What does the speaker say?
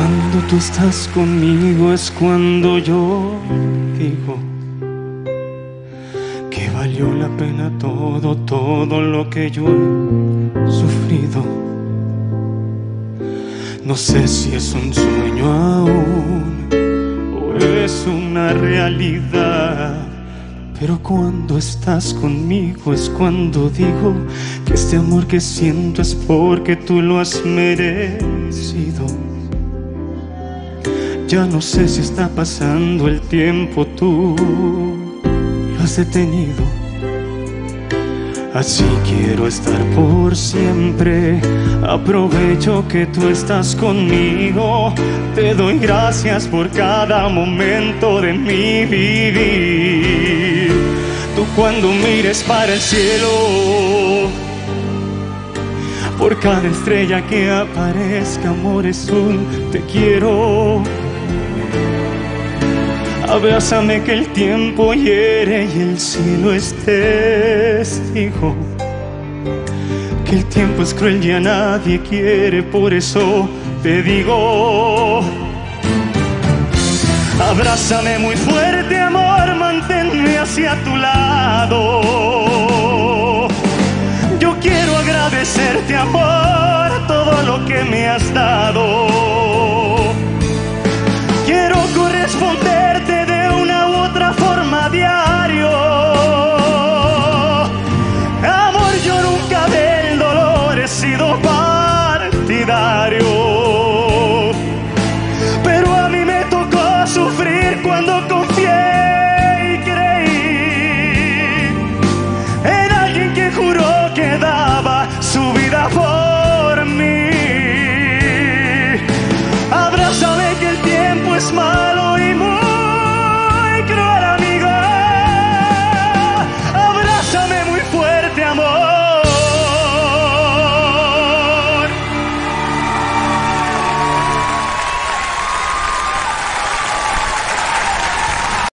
Cuando tú estás conmigo es cuando yo digo que valió la pena todo, todo lo que yo he sufrido. No sé si es un sueño aún o es una realidad, pero cuando estás conmigo es cuando digo que este amor que siento es porque tú lo has merecido. Ya no sé si está pasando el tiempo, tú lo has detenido. Así quiero estar por siempre. Aprovecho que tú estás conmigo. Te doy gracias por cada momento de mi vivir. Tú cuando mires para el cielo, por cada estrella que aparezca, amor, es un te quiero. Abrázame que el tiempo hiere y el cielo es testigo que el tiempo es cruel y a nadie quiere. Por eso te digo, abrázame muy fuerte, amor, manténme hacia tu lado. Yo quiero agradecerte, amor, todo lo que me has dado. Quiero corresponderte de una u otra forma a diario. Amor, yo nunca del dolor he sido parte.